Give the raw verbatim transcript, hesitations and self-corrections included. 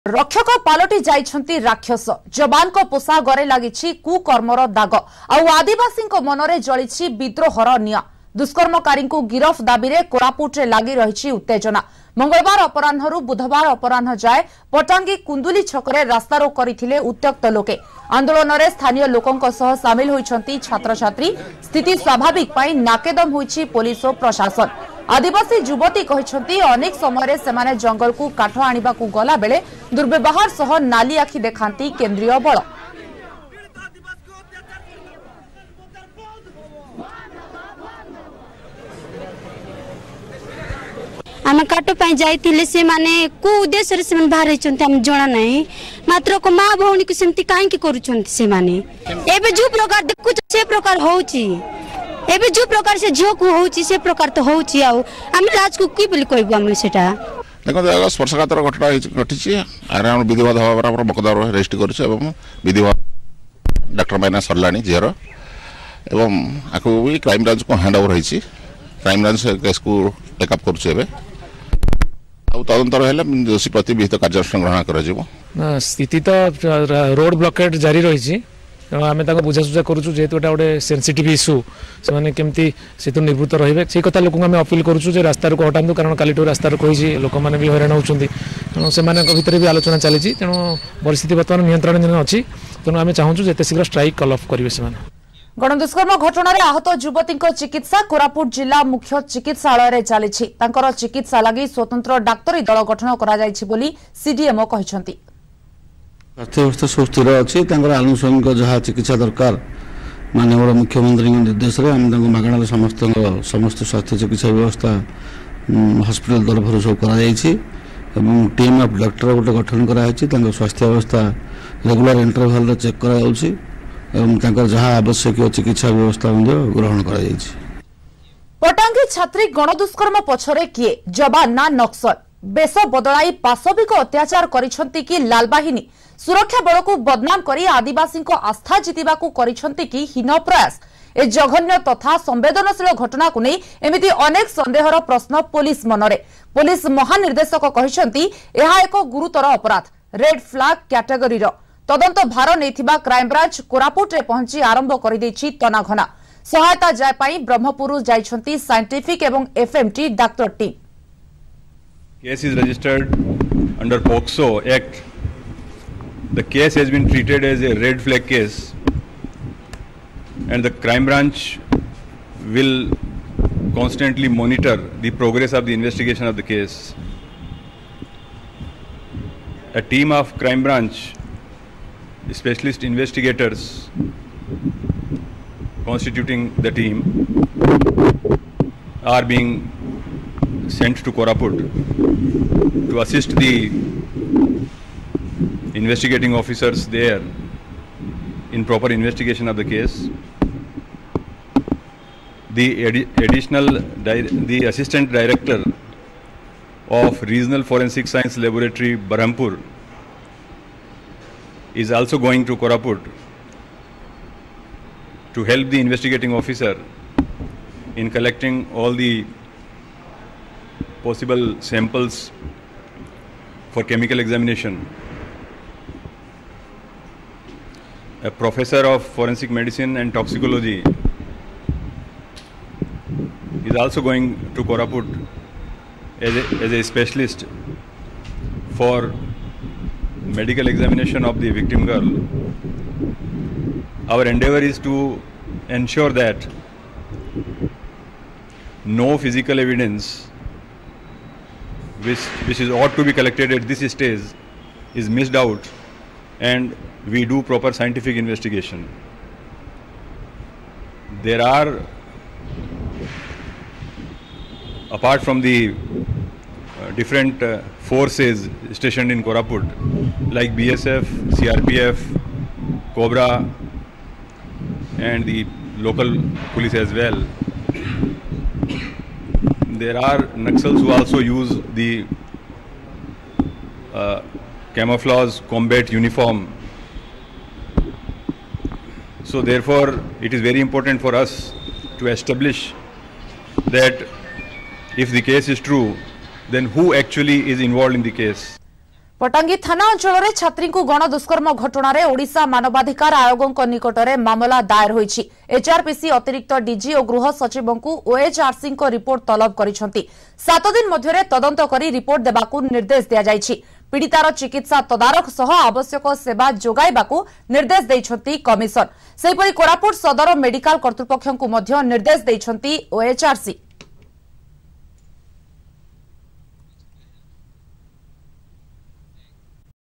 रक्षक पालटि जाइछंती राक्षस जवान को पोषा गरे लागिछि कुकर्मर दाग आउ आदिवासी मनरे जलिछि विद्रोहर निया दुष्कर्मकारी को गिरफ दाबी रे कोरापुट रे लागि रहिछि उत्तेजना मंगलवार अपराह्नरु बुधवार अपराह्न जाए पटांगी कुंदुली छकरे रास्ता रोक करथिले उत्त्यक्त लोके आंदोलन रे स्थानीय लोकंक सह शामिल होइछंती छात्र छात्री स्थिति स्वाभाविक पई नाकेदम होइछि पुलिस और प्रशासन आदिवासी युवती कहते अनेक समय सेमाने जंगल को काठ आनिबा को गला बेले दुर्व्यवहार सह नाली आखि देखांती केंद्रीय बल आम काट जाइए से माने को उद्देश्य से बाहर हम जना ना मात्र को माँ भौणी को सेमती कहीं से माने एबे जो प्रकार देखु से प्रकार होउची एबे जो प्रकार से झियो को होउची से प्रकार तो होउची आउ हम राज को की बोली कहबो हम सेटा देखो देखो स्पर्शघातर घटना घटिछि आरे हम विधिवाद हवा बराबर मकदार रेजिस्ट करछ एवं विधिवाद डॉक्टर माइना सरलानी जेरो एवं आको भी क्राइम ब्रांच को हैंड ओवर होइछि क्राइम ब्रांच केस को टेकअप करछ एबे आउ तदंतर हेले दोषी प्रति विहित कार्यानुष्ठान ग्रहण करा जिवो स्थिति तो रोड ब्लॉकेट जारी रही आम बुझासुझा करूँ जेहेतु गोटे गोटे सेंसिटिव इश्यू से केमती से निवृत्त रही से कथा लोक आम अपील करूँ रास्ता को हटातु कारण काली रास्ता रही लोक मैंने भी हैरान होती तेणु से भितर भी आलोचना चली तेणु परिस्थिति बर्तमान नियंत्रण अच्छी तेणु आम चाहूँ जिते शीघ्र स्ट्राइक कल अफ करेंगे से गणदुष्कर्म घटना आहत युवती चिकित्सा कोरापुट जिला मुख्य चिकित्सालय चली चिकित्सा लगी स्वतंत्र डाक्तरी दल गठन कर सीडीएमओ कहते स्वास्थ्य व्यवस्था सब स्थिर अच्छी आनुषंगिक जहाँ चिकित्सा दरकार माननीय मुख्यमंत्री निर्देश में मागणार समस्त समस्त स्वास्थ्य चिकित्सा व्यवस्था हॉस्पिटल तरफ सब कर टीम ऑफ डॉक्टर गोटे गठन कर स्वास्थ्य व्यवस्था रेगुलर इंटरवल चेक कर जहाँ आवश्यक चिकित्सा व्यवस्था ग्रहण कर पटांगी छात्री गणदुष्कर्म पछरे किए जवान ना नक्सल बेस बदलाई पाशविक अत्याचार करिसंती कि लाल बाहिनी सुरक्षा बल को बदनाम करी आदिवासी को आस्था जितिबा को करिसंती कि हीन प्रयास ए जघन्य तथा संवेदनशील घटना को नहीं एमिति अनेक संदेहर प्रश्न पुलिस मनरे पुलिस महानिर्देशक कहिसंती एहा एक गुरुतर अपराध रेड फ्लैग कैटेगरी रो तदंत भार नेथिबा क्राइम ब्रांच कोरापुट रे पहुंची आरंभ करि दैछि तनाघना सहायता जाय पई ब्रह्मपुर जाइछंती साइंटिफिक एवं FMT doctor team Case is registered under POCSO Act. The case has been treated as a red flag case, and the crime branch will constantly monitor the progress of the investigation of the case. A team of crime branch specialist investigators constituting the team are being sent to Koraput to assist the investigating officers there in proper investigation of the case. The adi additional the assistant director of Regional Forensic Science Laboratory Berhampur is also going to Koraput to help the investigating officer in collecting all the possible samples for chemical examination. A professor of forensic medicine and toxicology is also going to Koraput as a, as a specialist for medical examination of the victim girl. Our endeavor is to ensure that no physical evidence which, which is ought to be collected at this stage is missed out, and we do proper scientific investigation. There are, apart from the uh, different uh, forces stationed in Koraput, like B S F, C R P F, Cobra, and the local police as well, there are Naxals who also use the uh, camouflage combat uniform. So therefore, it is very important for us to establish that if the case is true, then who actually is involved in the case. Patangi थाना अंचल छात्री को गण दुष्कर्म घटना रे ओडिशा मानवाधिकार आयोग निकटरे मामला दायर होईछि। एचआरपीसी अतिरिक्त डीजी और गृह सचिव को ओएचआरसी को रिपोर्ट तलब करिसेंती। सात दिन मध्यरे तदंत करी रिपोर्ट देबाकू निर्देश दिया जायछि। पीड़ितार चिकित्सा तदारख सह आवश्यक सेवा जोगाइबाकू निर्देश दैछंती कमिशन। सेहिपरि कोरापुट सदर मेडिकल कर्तृपक्षଙ୍କୁ ମଧ୍ୟ निर्देश दैछंती ओएचआरसी।